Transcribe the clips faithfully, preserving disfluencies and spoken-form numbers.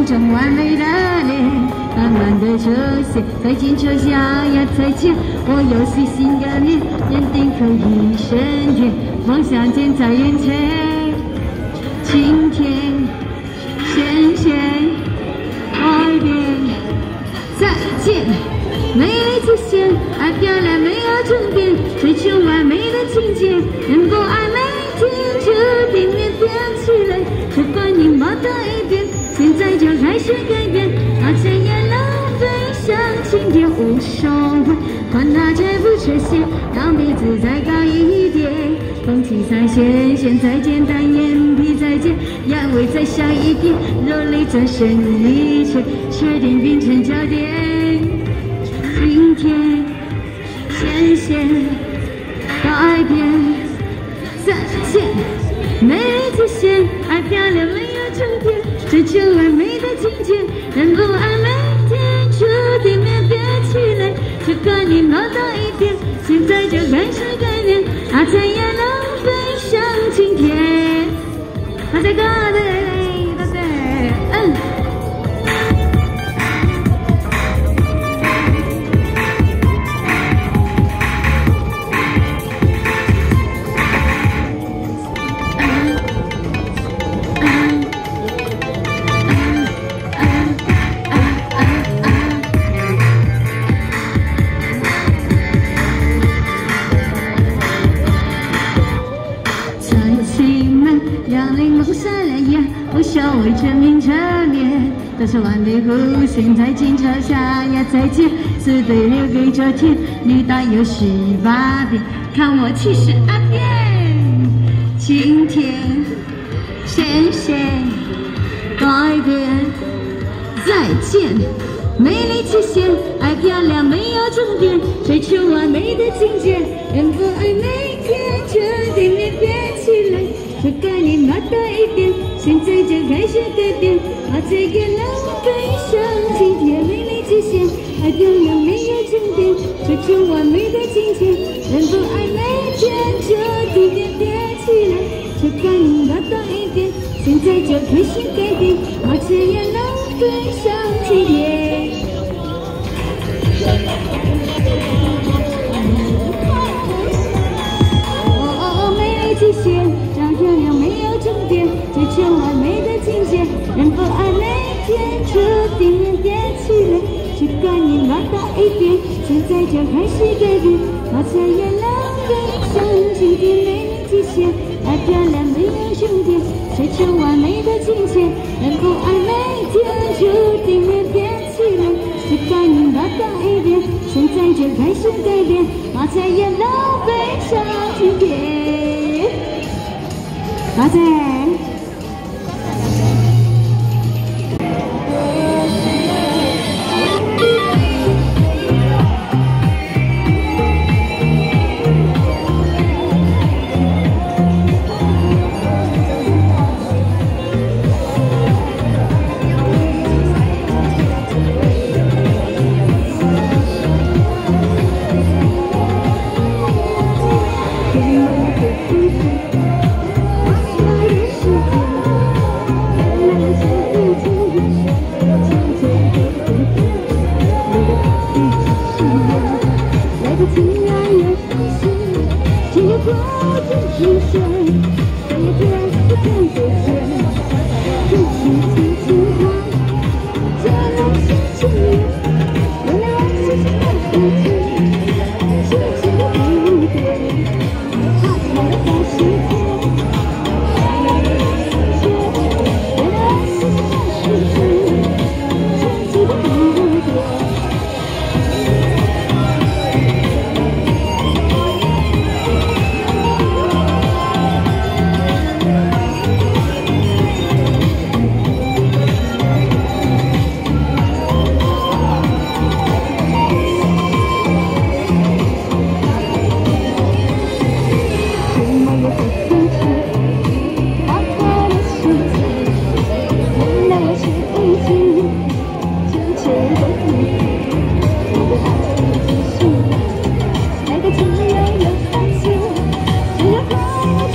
中完美的脸，慢慢的出现在金车下呀再见。我有细心的面，坚定可以升天，梦想近在眼前。今天，谢谢改变，再见。美丽极限，爱漂亮没有终点，追求完美的境界，人不爱每天就定面变起来，只管你毛的一遍，现在就开始改变，把钱也浪费，向晴天无所谓，管它缺不缺陷，让鼻子再高一点，空气再咸咸再简单，眼皮再尖，眼尾再小一点，肉里再深一圈，确定变成焦点。今天，谢谢改变，再见。美丽极限，爱漂亮没有终点，追求完美的境界，人不爱每天注定面变起来，只管你毛到一遍，现在就开始改变，阿才也浪费向晴天。阿才哥，对对对，嗯。让灵梦闪亮眼，不修为证明成年，都是完美弧线，在金车下呀再见，四对留给昨天，女大有十八变，看我气势阿变。今天，谢谢改变，再见。美丽极限，爱漂亮没有终点，追求完美的境界，人不爱每天就定面变起来，这概念拿大一点，现在就开始改变，把这个浪费向晴天。美丽极限，爱漂亮没有终点，追求完美的境界，人不爱每天就定面变起来，这概念拿大一点，现在就开始改变，把这个浪费向晴天。哦，美丽极限，让漂亮没有终点，追求完美的境界，人不爱每天注定面变起来，只管你拿大一点，现在就开始改变，把才也浪费向晴天。美丽极限，爱漂亮没有终点，追求完美的境界，人不爱每天注定面变起来，只管你拿大一点，现在就开始改变，把才也浪费向晴天。阿仔。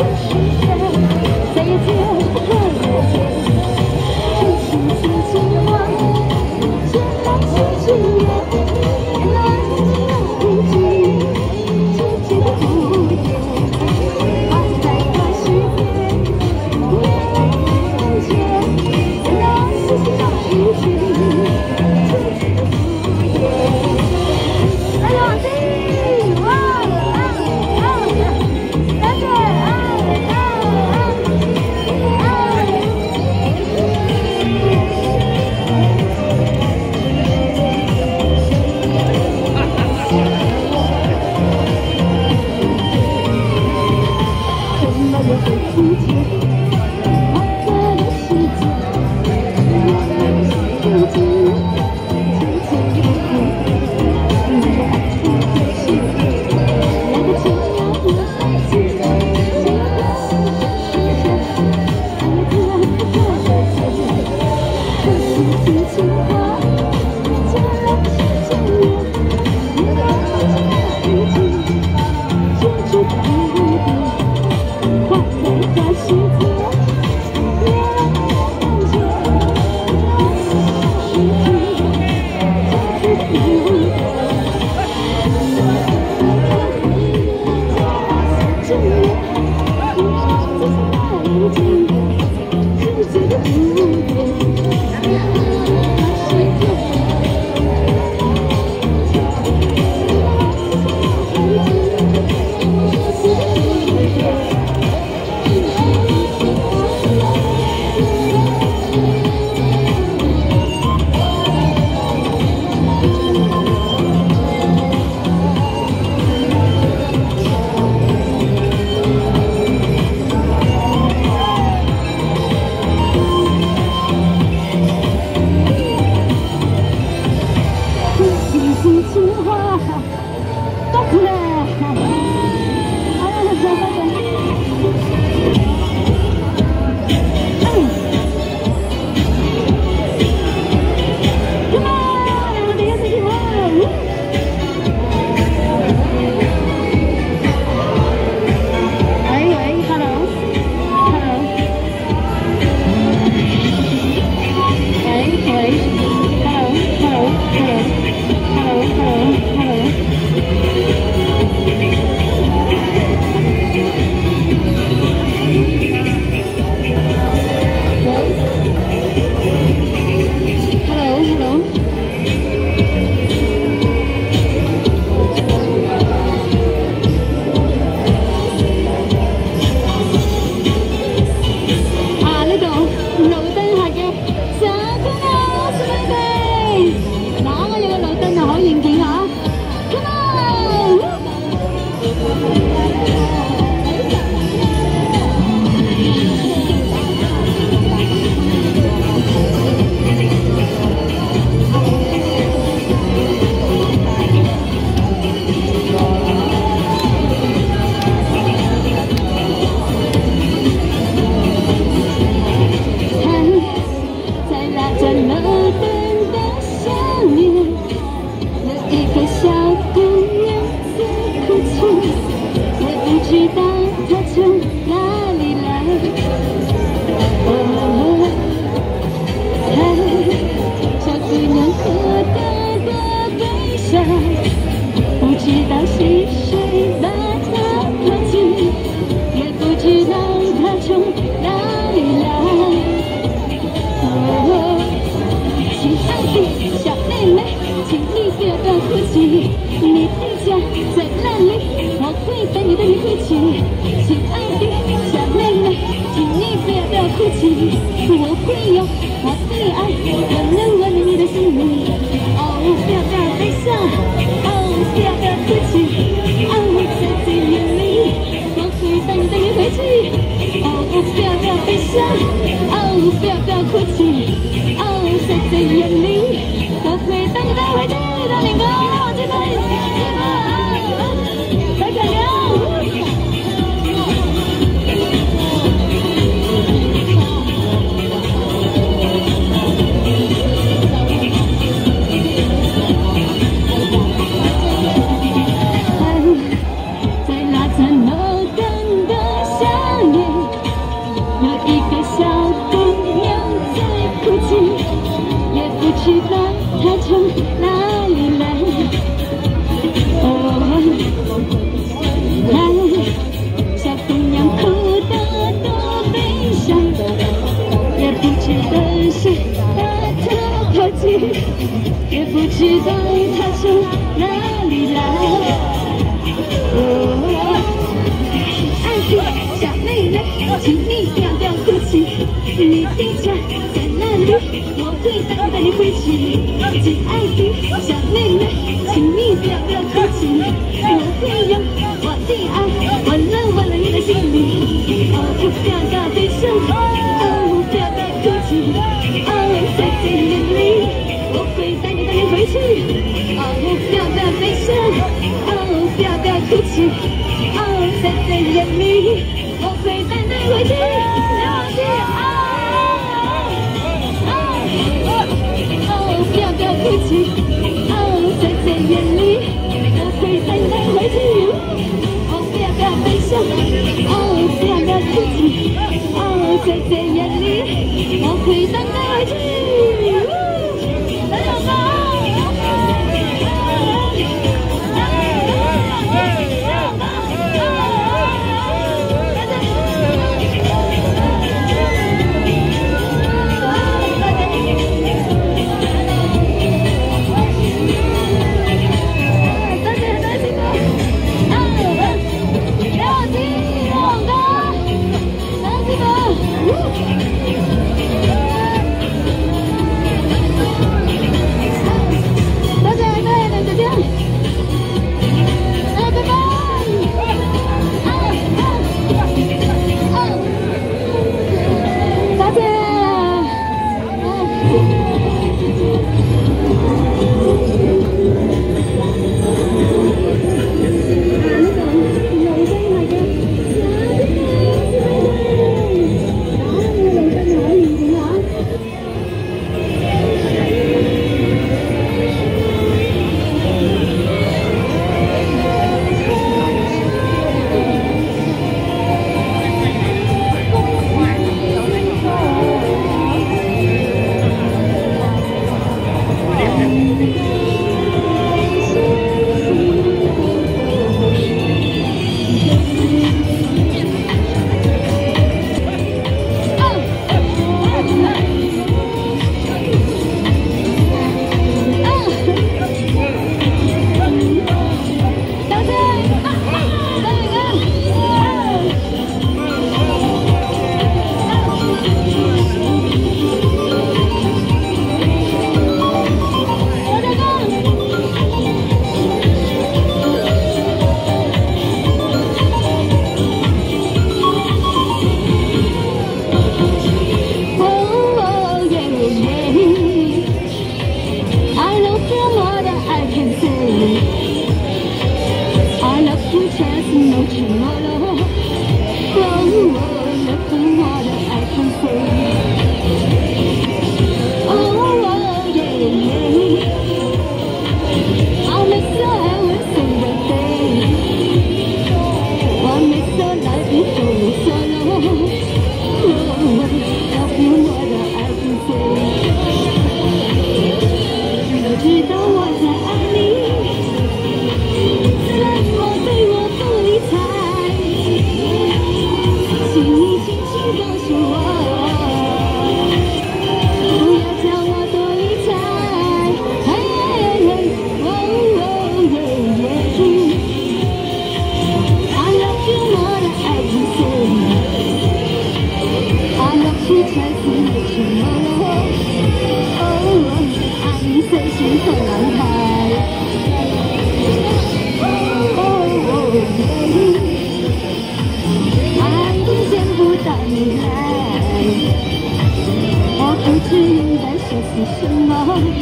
再也见不可能，真心轻轻。 你的家在哪里？我会带你带你回去。亲爱的小妹妹，请你不要不要哭泣，我会用我的爱温暖温暖你的心里。哦，不要不要悲伤，哦，不要不要哭泣，哦，在在眼里，我会带你带你回去。哦，不要不要悲伤，哦，不要不要哭泣，哦，在在眼里，我会带你带你回去。大林哥，这个这个，再加油！不知道他从哪里来，哦，来，小姑娘哭得多悲伤，也不知道是把她抛弃，也不知道他从哪里来。哦，亲爱的小妹妹，请你不要不要哭泣，你的家在哪里？我会带你带你回去。亲爱的小妹妹，请你不要不要哭泣，我会用我的爱温暖温暖你的心里。哦，不要不要悲伤，哦，不要不要哭泣，哦，在在眼里，我会带你带你回去。哦，不要不要悲伤，哦，不要不要哭泣，哦，在在眼里，我会带你回去。了解啊。不要不要哭泣，哦，在在眼里，我会带你回去。哦，不要不要悲伤，哦，不要不要哭泣，哦，在在眼里，我会带你回去。加油吧！ 什么？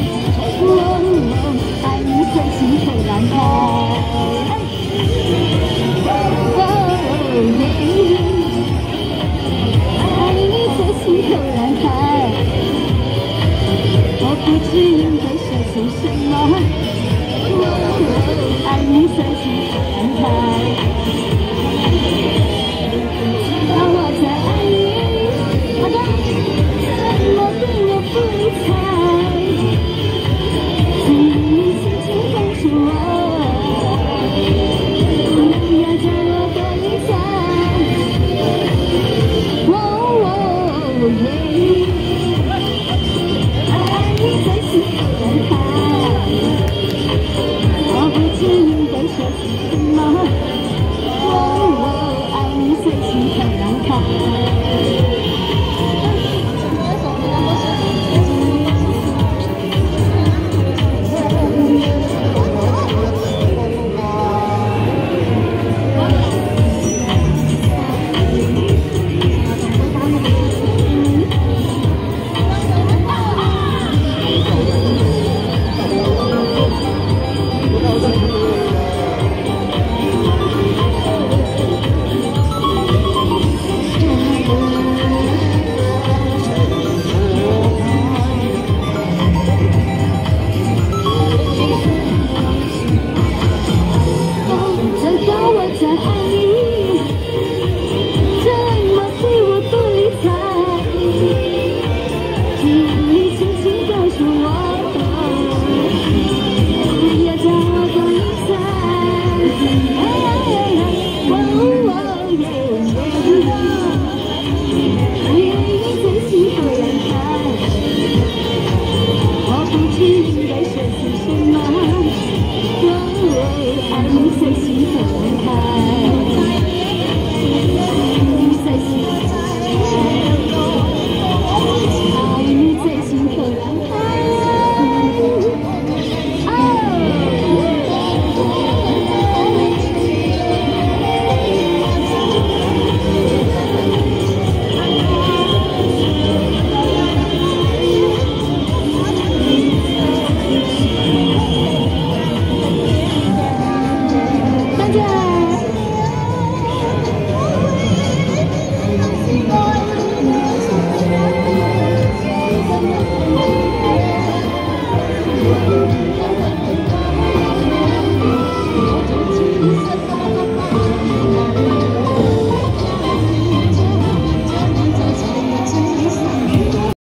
我爱你随心可乱开。爱你随心可乱开。我不知应该说些什么。爱你随心可乱开。